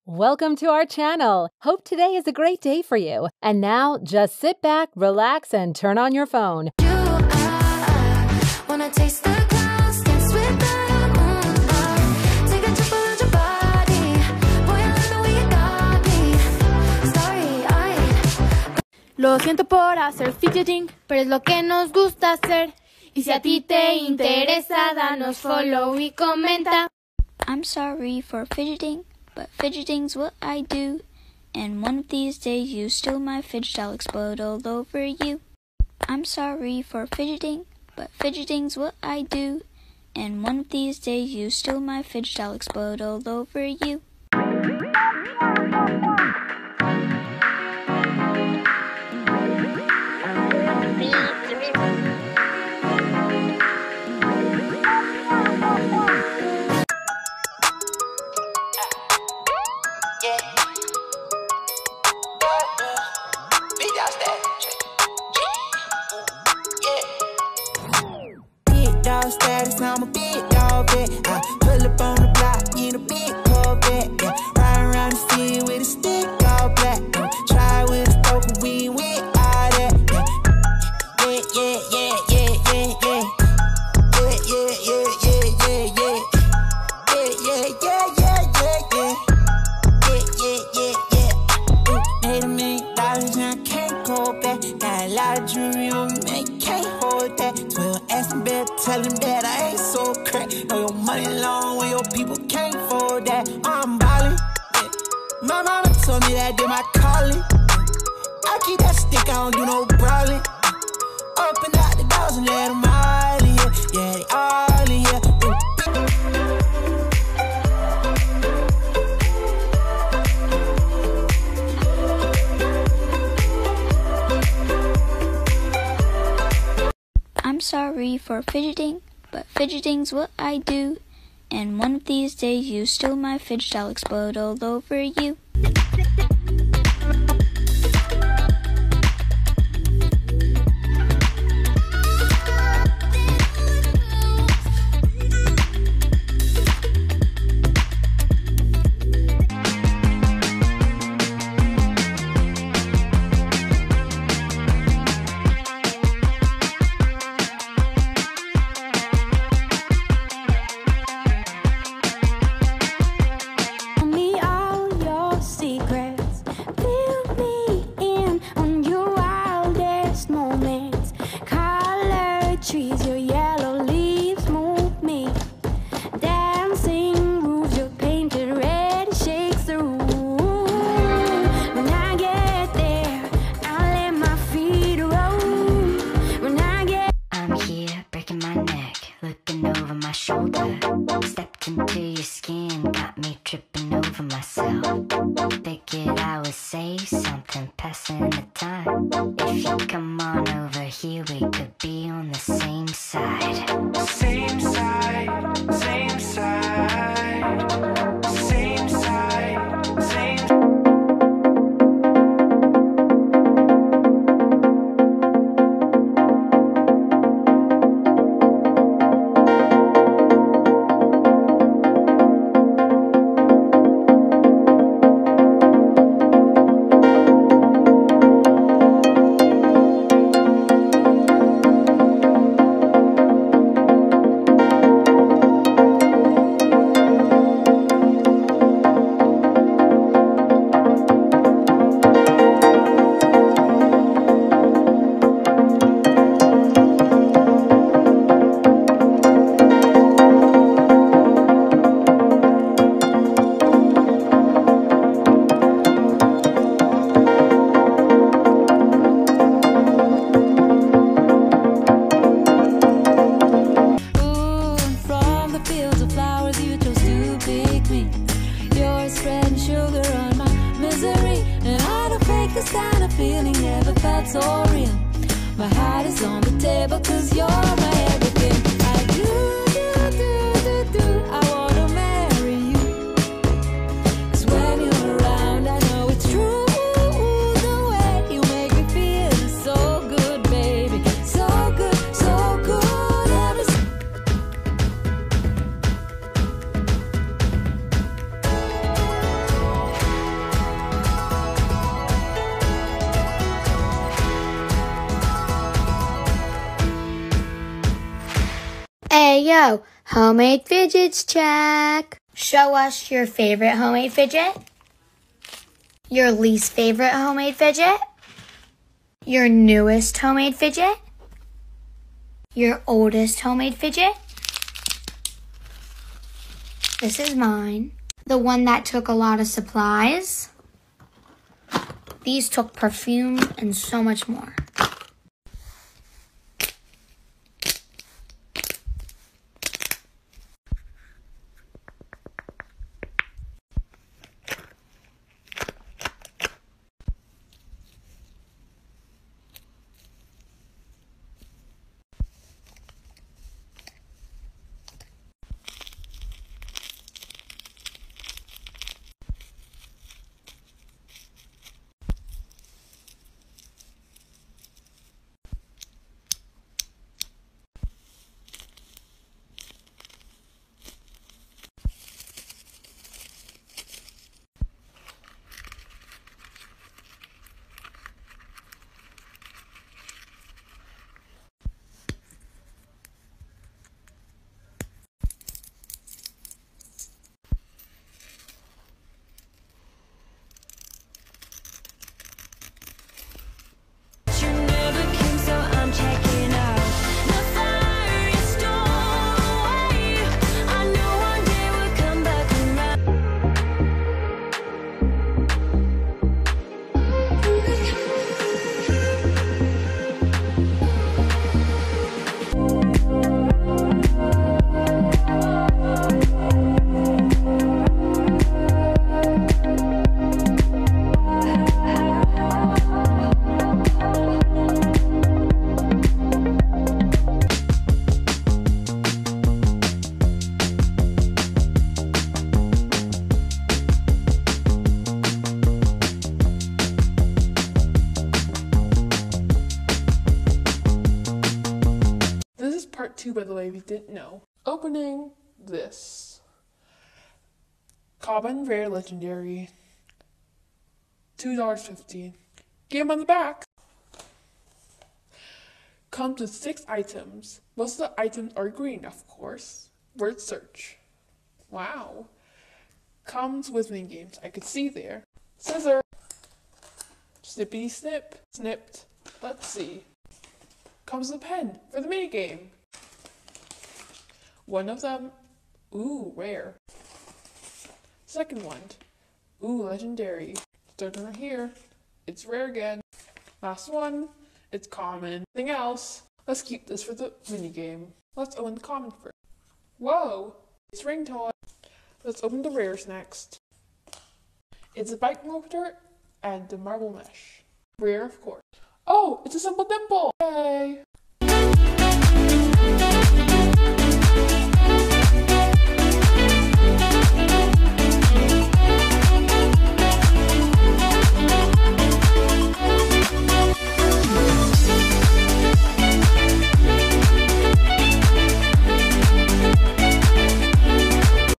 Welcome to our channel. Hope today is a great day for you. And now just sit back, relax, and turn on your phone. Wanna taste the clouds, dance with the moon. Take a trip around your body. Boy, I love the way you got me. Starry-eyed. Lo siento por hacer fidgeting, pero es lo que nos gusta hacer. Y si a ti te interesa, danos follow y comenta. I'm sorry for fidgeting, but fidgeting's what I do. And one of these days you steal my fidget, I'll explode all over you. I'm sorry for fidgeting, but fidgeting's what I do. And one of these days you steal my fidget, I'll explode all over you. Status, I'm a big dog vet. I pull up on the block in a big Corvette. Yeah. Riding around the city with a stick all black. Try with a stroke, but we ain't with all that. Yeah, yeah, yeah, yeah, yeah, yeah. Yeah, yeah, yeah, yeah, yeah, yeah. Yeah, yeah, yeah, yeah, yeah, yeah. Yeah, yeah, yeah, yeah. Ooh, made $1 million and I can't go back. Got a lot of jewelry on me, man, you can't hold that. 12 asking better, tell him that I ain't so crack. Know your money long when your people can't afford that. I'm ballin', yeah. My mama told me that did my calling. I keep that stick, I don't do no brawling. Open out the doors and let them all in here. Yeah, they all in here. I'm sorry for fidgeting, but fidgeting's what I do. And one of these days you steal my fidget, I'll explode all over you. Stepped into your skin, got me tripping over myself. Figured I would say something, passing the time. If you come on over here, we could be on the same side. Same side, same side, same side, same side. This kind of feeling never felt so real. My heart is on the table 'cause you're my everything. I do, I wanna marry you. 'Cause when you're around, I know it's true. The way you make me feel is so good, baby. So good, so good. Yo, homemade fidgets check. Show us your favorite homemade fidget, your least favorite homemade fidget, your newest homemade fidget, your oldest homemade fidget. This is mine. The one that took a lot of supplies. These took perfume and so much more. You never came, so I'm checking out. The fire is stored away. I know one day we'll come back around. This is part 2, by the way, if you didn't know. Opening this. Common, Rare, Legendary. $2.50. Game on the back. Comes with 6 items. Most of the items are green, of course. Word search. Wow. Comes with mini games. I could see there. Scissor. Snippity snip. Snipped. Let's see. Comes with a pen for the mini game. One of them, ooh, rare. Second one, ooh, legendary. Third one right here, it's rare again. Last one, it's common. Anything else? Let's keep this for the mini game. Let's open the common first. Whoa, it's ring toy. Let's open the rares next. It's a bike motor and the marble mesh. Rare, of course. Oh, it's a simple dimple. Yay!